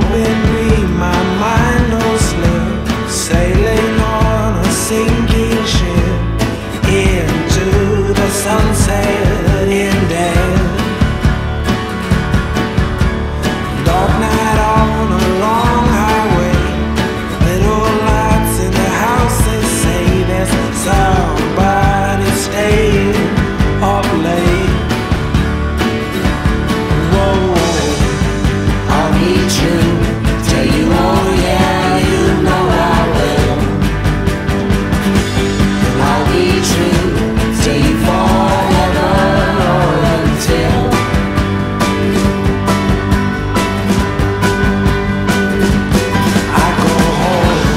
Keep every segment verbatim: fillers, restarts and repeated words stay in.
hoping me, my mind no slip, sailing on a sinking ship into the sunset in dead. Dark night on a long highway, little lights in the houses say there's somebody staying up late. Whoa, I'll meet you, tell you, oh yeah, you know I will. And I'll be true, till you forever or until I go home.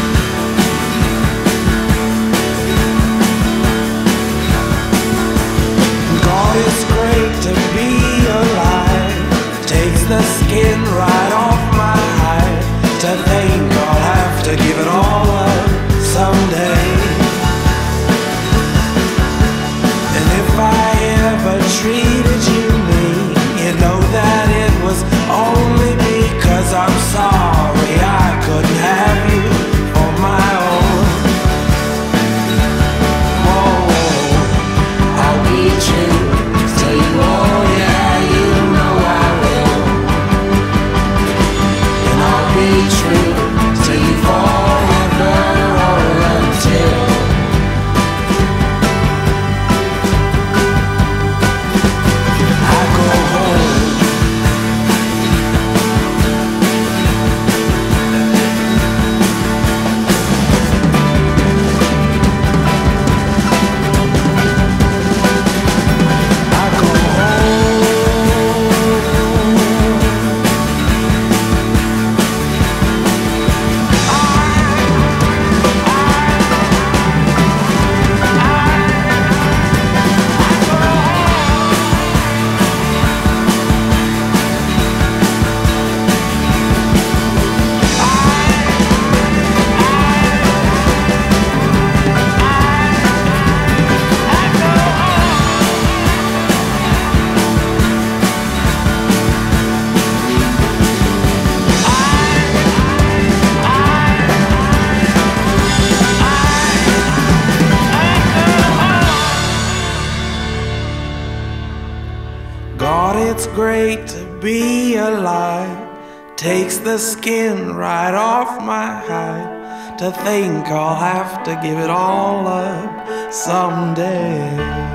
God, it's great to be alive, takes the skin right off my hide, to think I'll have to give it all up someday. And if I ever treated you mean, you know that it was only because I'm sorry I couldn't have you for my own. Whoa, I'll be true, tell you, oh yeah, you know I will. And I'll be true, till you forever or until I go home. I go God, it's great to be alive, takes the skin right off my hide, to think I'll have to give it all up someday.